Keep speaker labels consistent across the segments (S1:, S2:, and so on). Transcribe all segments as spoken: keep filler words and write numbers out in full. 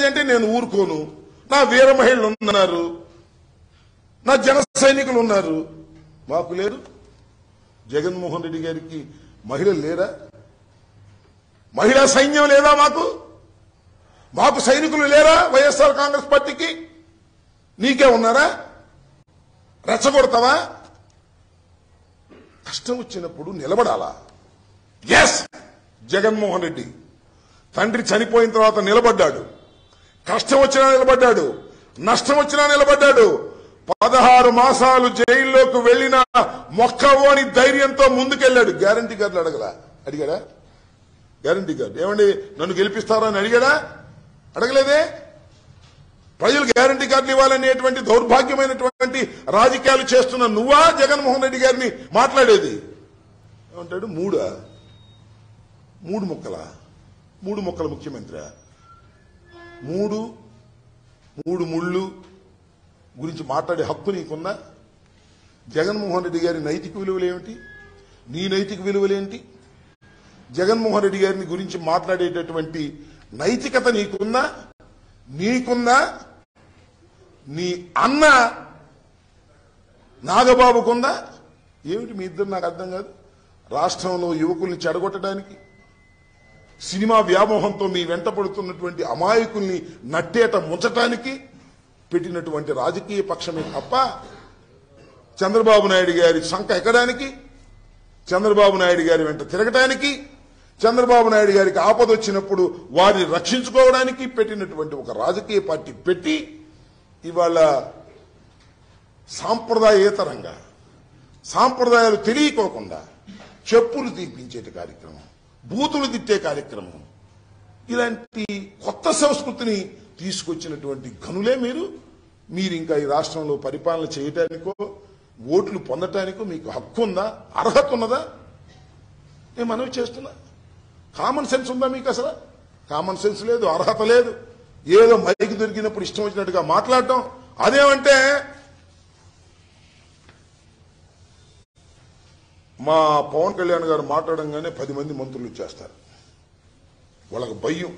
S1: Charge అంటే నేను ఊరుకోను. నా వీర మహిళలు ఉన్నారు, నా జన సైనికులు ఉన్నారు. మాకు లేరు? జగన్మోహన్ రెడ్డి గారికి మహిళలు లేరా? మహిళా సైన్యం లేదా? మాకు మాకు సైనికులు లేరా? వైఎస్ఆర్ కాంగ్రెస్ పార్టీకి నీకే ఉన్నారా? రెచ్చగొడతావా? కష్టం వచ్చినప్పుడు నిలబడాలా? ఎస్, జగన్మోహన్ రెడ్డి తండ్రి చనిపోయిన తర్వాత నిలబడ్డాడు. కష్టం వచ్చినా నిలబడ్డాడు, నష్టం వచ్చినా నిలబడ్డాడు. పదహారు మాసాలు జైల్లోకి వెళ్లిన మొక్కవోని ధైర్యంతో ముందుకెళ్లాడు. గ్యారంటీ కార్డులు అడగలా? అడిగాడా? గ్యారంటీ కార్డు ఏమండి నన్ను గెలిపిస్తారా అని అడిగాడా? అడగలేదే. ప్రజలు గ్యారంటీ కార్డులు ఇవ్వాలనేటువంటి దౌర్భాగ్యమైనటువంటి రాజకీయాలు చేస్తున్న నువ్వా జగన్మోహన్ రెడ్డి గారిని మాట్లాడేది? ఏమంటాడు? మూడా? మూడు ముక్కలా? మూడు ముక్కల ముఖ్యమంత్రి? మూడు మూడు ముళ్ళు గురించి మాట్లాడే హక్కు నీకున్నా? జగన్మోహన్ రెడ్డి గారి నైతిక విలువలు ఏమిటి? నీ నైతిక విలువలేంటి? జగన్మోహన్ రెడ్డి గారిని గురించి మాట్లాడేటటువంటి నైతికత నీకున్నా? నీకున్నా? నీ అన్న నాగబాబుకుందా? ఏమిటి మీ ఇద్దరు? నాకు అర్థం కాదు. రాష్ట్రంలో యువకుల్ని చెడగొట్టడానికి, సినిమా వ్యామోహంతో మీ వెంట పడుతున్నటువంటి అమాయకుల్ని నట్టేట ముంచటానికి పెట్టినటువంటి రాజకీయ పక్షమే తప్ప చంద్రబాబు నాయుడు గారి సంఖ ఎక్కడానికి, చంద్రబాబు నాయుడు గారి వెంట తిరగటానికి, చంద్రబాబు నాయుడు గారికి ఆపదొచ్చినప్పుడు వారిని రక్షించుకోవడానికి పెట్టినటువంటి ఒక రాజకీయ పార్టీ పెట్టి ఇవాళ సాంప్రదాయేతరంగా, సాంప్రదాయాలు తెలియకోకుండా చెప్పులు తీపించేటి కార్యక్రమం, బూతులు తిట్టే కార్యక్రమం, ఇలాంటి కొత్త సంస్కృతిని తీసుకొచ్చినటువంటి గనులే మీరు. మీరు ఇంకా ఈ రాష్ట్రంలో పరిపాలన చేయటానికో ఓట్లు పొందటానికో మీకు హక్కు ఉందా? అర్హత ఉన్నదా? నేను మనవి చేస్తున్నా. కామన్ సెన్స్ ఉందా మీకు? అసలు కామన్ సెన్స్ లేదు, అర్హత లేదు. ఏదో మైకి దొరికినప్పుడు ఇష్టం వచ్చినట్టుగా మాట్లాడటం. అదేమంటే మా పవన్ కళ్యాణ్ గారు మాట్లాడంగానే పది మంది మంత్రులు వచ్చేస్తారు. వాళ్ళకు భయం.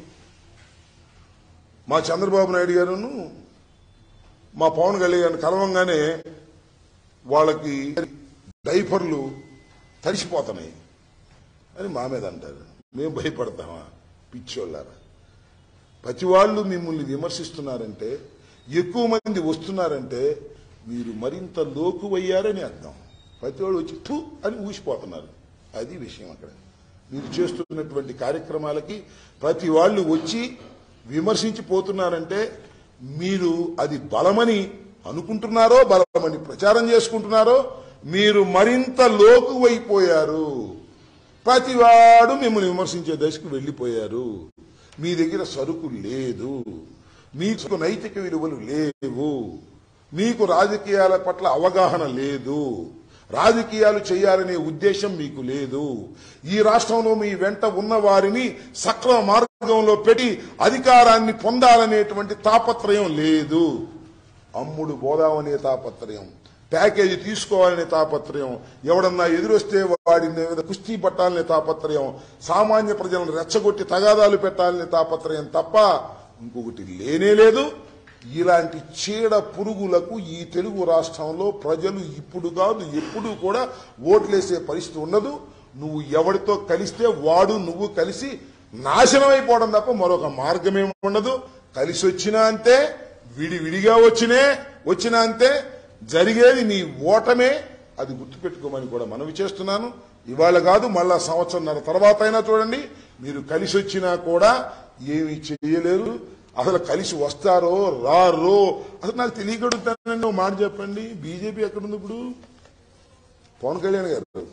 S1: మా చంద్రబాబు నాయుడు గారును మా పవన్ కళ్యాణ్ కలవంగానే వాళ్ళకి డైపర్లు తడిసిపోతున్నాయి అని మా మీద అంటారు. మేము భయపడతామా? పిచ్చోళ్ళారా. ప్రతి వాళ్ళు మిమ్మల్ని విమర్శిస్తున్నారంటే, ఎక్కువ మంది వస్తున్నారంటే మీరు మరింత లోకువయ్యారని అర్థం. ప్రతి వాళ్ళు వచ్చి ఠూ అని ఊసిపోతున్నారు. అది విషయం. అక్కడ మీరు చేస్తున్నటువంటి కార్యక్రమాలకి ప్రతి వాళ్ళు వచ్చి విమర్శించిపోతున్నారంటే మీరు అది బలమని అనుకుంటున్నారో, బలమని ప్రచారం చేసుకుంటున్నారో, మీరు మరింత లోకువైపోయారు. ప్రతివాడు మిమ్మల్ని విమర్శించే దశకు వెళ్లిపోయారు. మీ దగ్గర సరుకు లేదు, మీకు నైతిక విలువలు లేవు, మీకు రాజకీయాల పట్ల అవగాహన లేదు, రాజకీయాలు చేయాలనే ఉద్దేశం మీకు లేదు. ఈ రాష్ట్రంలో మీ వెంట ఉన్న వారిని సక్రమ మార్గంలో పెట్టి అధికారాన్ని పొందాలనేటువంటి తాపత్రయం లేదు. అమ్ముడు పోదామనే తాపత్రయం, ప్యాకేజీ తీసుకోవాలనే తాపత్రయం, ఎవడన్నా ఎదురొస్తే వాడి మీద కుస్తీ పట్టాలనే తాపత్రయం, సామాన్య ప్రజలను రెచ్చగొట్టి తగాదాలు పెట్టాలనే తాపత్రయం తప్ప ఇంకొకటి లేనే లేదు. ఇలాంటి చీడ పురుగులకు ఈ తెలుగు రాష్ట్రంలో ప్రజలు ఇప్పుడు కాదు ఎప్పుడు కూడా ఓట్లేసే పరిస్థితి ఉండదు. నువ్వు ఎవరితో కలిస్తే వాడు నువ్వు కలిసి నాశనం అయిపోవడం తప్ప మరొక మార్గమేమి ఉండదు. కలిసి వచ్చినా అంతే, విడివిడిగా వచ్చినే వచ్చినా అంతే. జరిగేది నీ ఓటమే. అది గుర్తుపెట్టుకోమని కూడా మనవి చేస్తున్నాను. ఇవాళ కాదు, మళ్ళా సంవత్సరంన్నర తర్వాత అయినా చూడండి, మీరు కలిసి వచ్చినా కూడా ఏమీ చేయలేరు. అసలు కలిసి వస్తారో రారో అసలు నాకు తెలియగడుగుతానండి. ఒక మాట చెప్పండి, బీజేపీ ఎక్కడుంది ఇప్పుడు? పవన్ కళ్యాణ్ గారు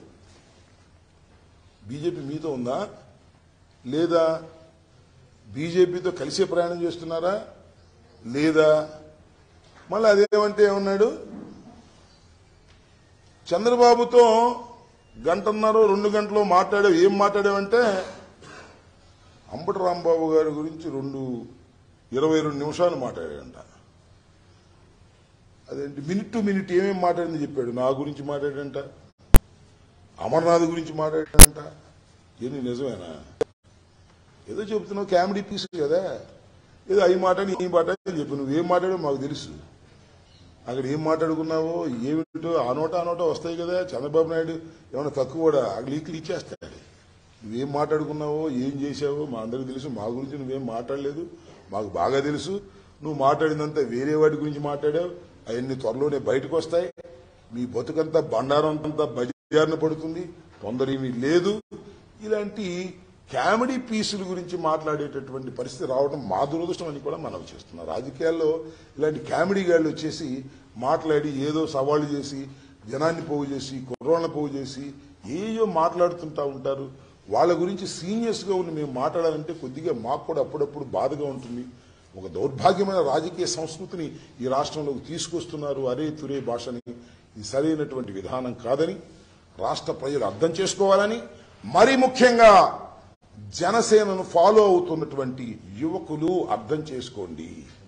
S1: బీజేపీ మీతో ఉందా లేదా? బీజేపీతో కలిసే ప్రయాణం చేస్తున్నారా లేదా? మళ్ళీ అదేమంటే ఏమన్నాడు? చంద్రబాబుతో గంటన్నర రెండు గంటలు మాట్లాడావు. ఏం మాట్లాడావంటే అంబటి రాంబాబు గారి గురించి రెండు ఇరవై రెండు నిమిషాలు మాట్లాడాడంట. అదేంటి మినిట్ టు మినిట్ ఏమేమి మాట్లాడింది చెప్పాడు. నా గురించి మాట్లాడాడంట, అమర్నాథ్ గురించి మాట్లాడాడంట. ఏంటి నిజమేనా? ఏదో చెబుతున్నావు, కామెడీ పీస్ కదా. ఏదో అవి మాట్లాడి ఈ మాట అని చెప్పి నువ్వేం మాట్లాడో మాకు తెలుసు. అక్కడ ఏం మాట్లాడుకున్నావో ఏమిటో ఆ నోట ఆ నోట వస్తాయి కదా. చంద్రబాబు నాయుడు ఏమైనా తక్కువ కూడా లీకులు ఇచ్చేస్తాడు. నువ్వేం మాట్లాడుకున్నావో ఏం చేశావో మా అందరికీ తెలుసు. మా గురించి నువ్వేం మాట్లాడలేదు, మాకు బాగా తెలుసు. నువ్వు మాట్లాడినంతా వేరే వాటి గురించి మాట్లాడావు. అవన్నీ త్వరలోనే బయటకు వస్తాయి. మీ బతుకంతా బండారం అంతా బజారున పడుతుంది, తొందరేమీ లేదు. ఇలాంటి కామెడీ పీసుల గురించి మాట్లాడేటటువంటి పరిస్థితి రావడం మా దురదృష్టం అని కూడా మనం చేస్తున్నాం. రాజకీయాల్లో ఇలాంటి కామెడీ గాళ్ళు వచ్చేసి మాట్లాడి ఏదో సవాళ్లు చేసి జనాన్ని పోగు చేసి కుర్రోళ్ళని పోగు చేసి ఏయో మాట్లాడుతుంటా ఉంటారు. వాళ్ళ గురించి సీనియర్స్ గా ఉండి మేము మాట్లాడాలంటే కొద్దిగా మాకు కూడా అప్పుడప్పుడు బాధగా ఉంటుంది. ఒక దౌర్భాగ్యమైన రాజకీయ సంస్కృతిని ఈ రాష్ట్రంలోకి తీసుకొస్తున్నారు. అరే తురే భాషని. ఇది సరైనటువంటి విధానం కాదని రాష్ట్ర ప్రజలు అర్థం చేసుకోవాలని, మరీ ముఖ్యంగా జనసేనను ఫాలో అవుతున్నటువంటి యువకులు అర్థం చేసుకోండి.